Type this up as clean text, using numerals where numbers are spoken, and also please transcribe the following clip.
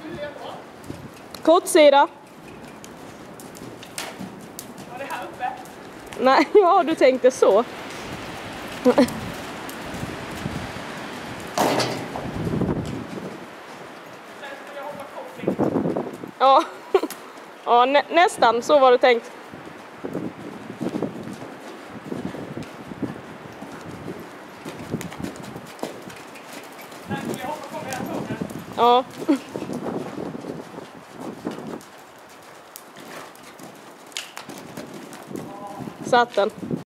Kortsida. Var det här uppe? Nej, ja du tänkte så. Sen skulle jag hoppa koppling. Ja, ja nästan så var det tänkt. Sen skulle jag hoppa kombinationen. Ja. Satt den.